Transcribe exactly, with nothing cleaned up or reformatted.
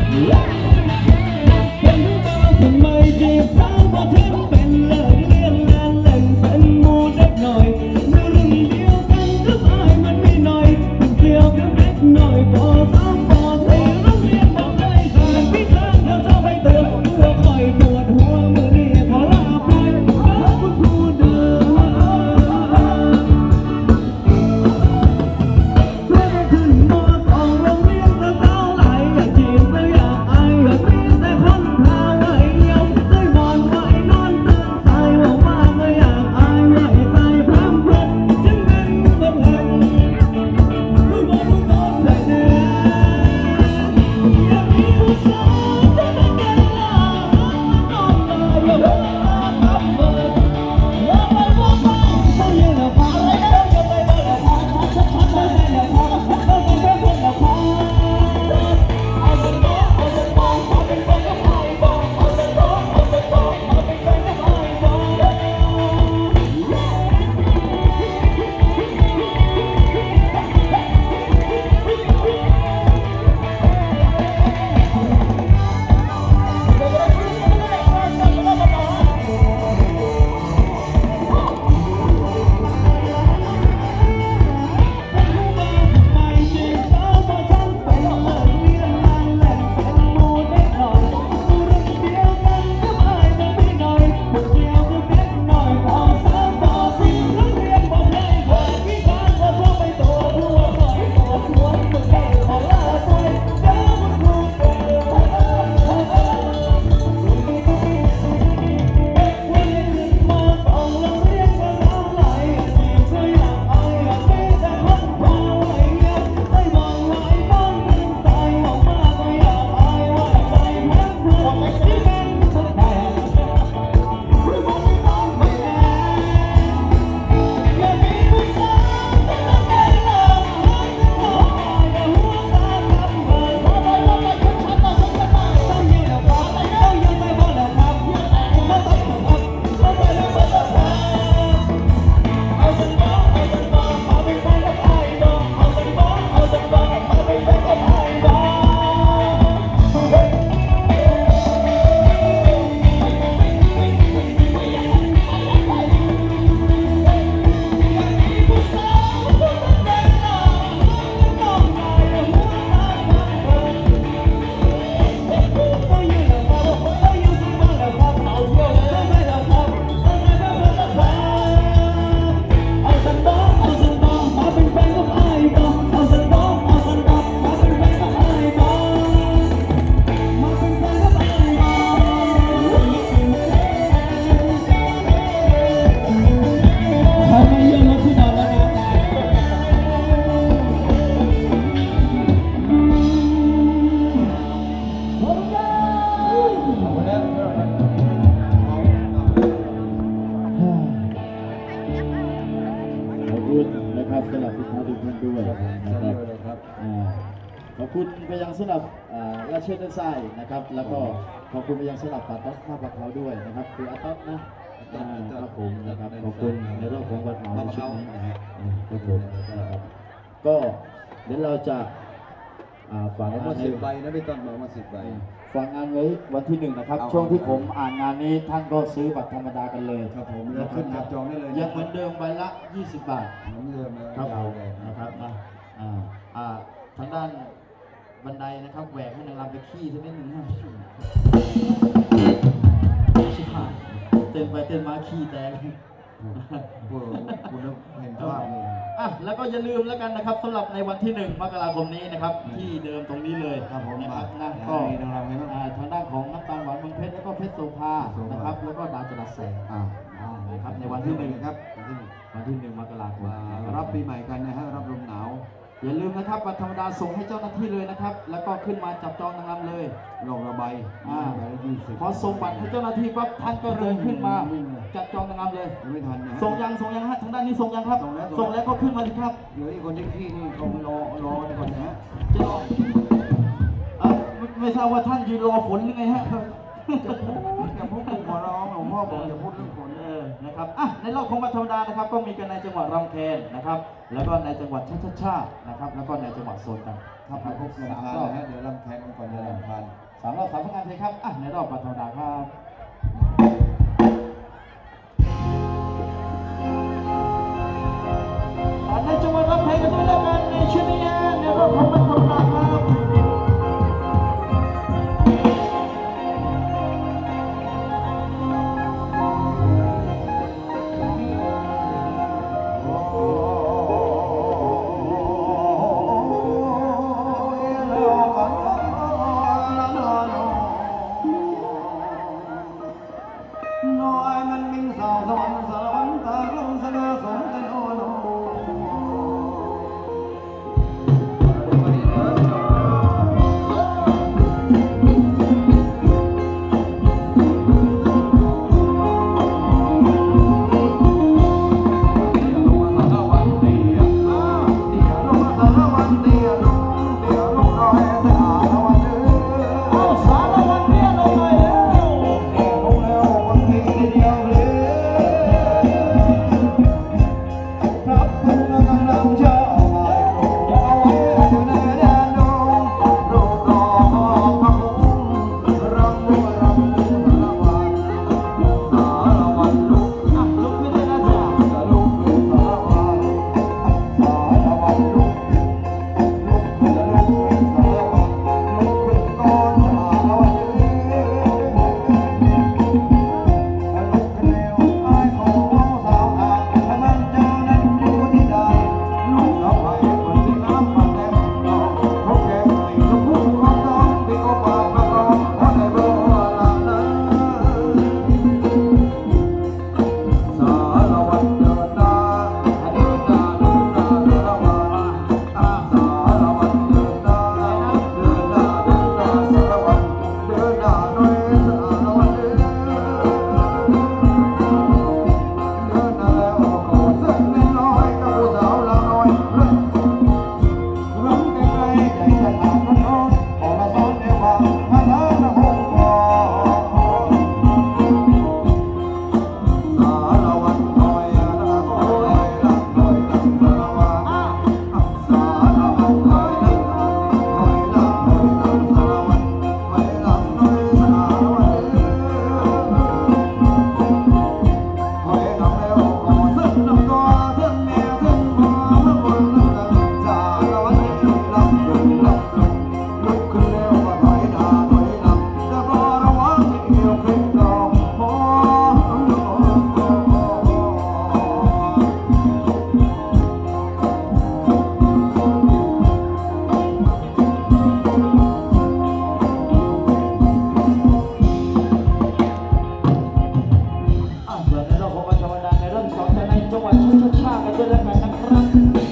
ขอบคุณไปยังสำหรับราชเชนไซนะครับแล้วก็ขอบคุณไปยังสำหรับปาต๊อกข้าปลาเขาด้วยนะครับคืออาต๊อกนะครับผมนะครับขอบคุณในเรื่องของวัดเหมาชุดนี้นะครับผมนะครับก็เดี๋ยวเราจะฝากมาสิบใบนะพี่ต้นมามาสิบใบฝากงานไว้วันที่หนึ่งนะครับช่วงที่ผมอ่านงานนี้ท่านก็ซื้อบัตรธรรมดากันเลยครับผมแล้วขึ้นจับจองได้เลยยังเหมือนเดิมใบละยี่สิบบาทเหมือนเดิมนะครับนะครับนะอ่าทางด้านบันไดนะครับแหวกให้นางรำไปขี้สักนิดหนึ่งฮะชิบหายเต้นไปเต้นมาขี้แตกคุณเห็นภาพเลยอ่ะแล้วก็อย่าลืมแล้วกันนะครับสำหรับในวันที่หนึ่งมกราคมนี้นะครับที่เดิมตรงนี้เลยครับผมนะครับนะก็ทางด้านของน้ำตาลหวานเมืองเพชรแล้วก็เพชรโสภานะครับแล้วก็ดาวจรัสแสงนะครับในวันที่หนึ่งครับวันที่หนึ่งมกราคมรับปีใหม่กันนะฮะรับลมหนาวอย่าลืมนะครับบัตรธรรมดาส่งให้เจ้าหน้าที่เลยนะครับแล้วก็ขึ้นมาจับจองนางรำเลยลงระบายพอส่งบัตรให้เจ้าหน้าที่ปั๊บท่านก็เดินขึ้นมาจับจองนางรำเลยไม่ทันนะส่งยังส่งยังฮะทางด้านนี้ส่งยังครับส่งแล้วก็ขึ้นมาดิครับเหลืออีกคนที่ขี้นี่เขารอรอในคนนะฮะจะรอไม่ทราบว่าท่านยืนรอฝนหรือไงฮะจะพูดจะพูดขอร้องหลวงพ่อบอกอย่าพูดเรื่องฝนเออนะครับอ่ะในรอบของบัตรธรรมดานะครับก็มีกันในจังหวัดรำแคนนะครับแล้วก็ในจังหวัดชะชะชานะครับแล้วก็ในจังหวัดโซนกันครับพบกันสามรอบเดี๋ยวรำแคนกันก่อนเดี๋ยวรำพันสาวสงานเลยครับอ่ะในรอบปัทธดาครับในจังหวัดรับไทยกันด้วยแล้วกันในชุดนี้ในรอบของปัทธดาครับน้อยมันมิงสาวสวรรค์สารวัตรตาลงสง่าสมกันโอโนส่วนในรอบของวันธรรมดาในเรื่องของในจังหวัดชุมชนชาติกันด้วยแล้วกันนะครับ